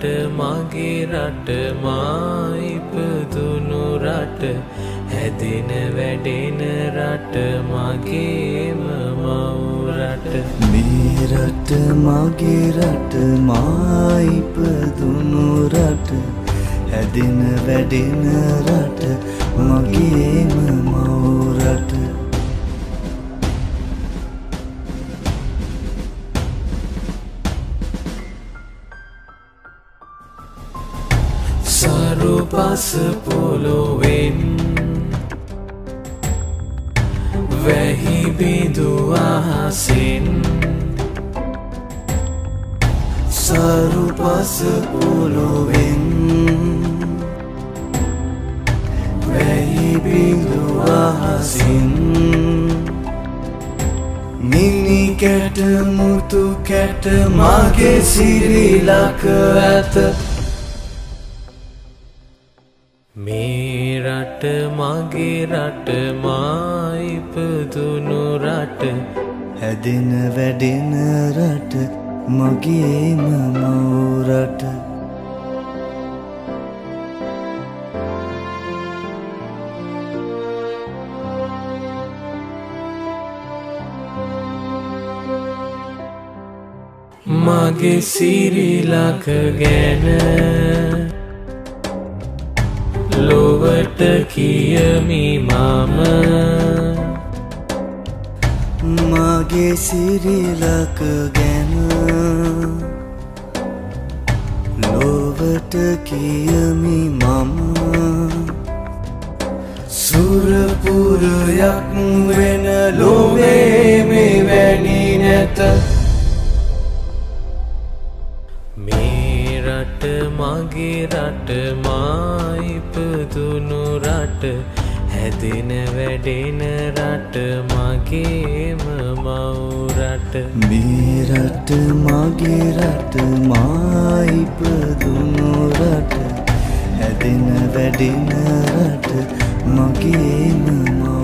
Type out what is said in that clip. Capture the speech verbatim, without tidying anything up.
රට මගේ රට මා ඉපදුණු රට හැදෙන වැඩෙන රට මගේම මව් රට මේ රට මගේ රට මා ඉපදුණු රට හැදෙන වැඩෙන රට මගේම මව් රට සරු පස පොළොවෙන් වැහි බිඳු අහසින් සරු පස පොළොවෙන් වැහි බිඳු අහසින් මිනි කැට මුතු කැට මගේ සිරිලක ඇත මේ රට මගේ රට මා ඉපදුණු රට හැදෙන වැඩෙන රට මගේම මව් රට මගේ සිරිලක ගැන ලොවට කියමි මම මගේ සිරිලක ගැන ලොවට කියමි මම සුරපුරයක් වෙන ලොවේ මෙවැනි නැත මේ රට මගේ රට මා ඉපදුණු රට හැදෙන වැඩෙන රට මගේම මව් රට මේ රට මගේ රට මා ඉපදුණු රට හැදෙන වැඩෙන රට මගේම මව්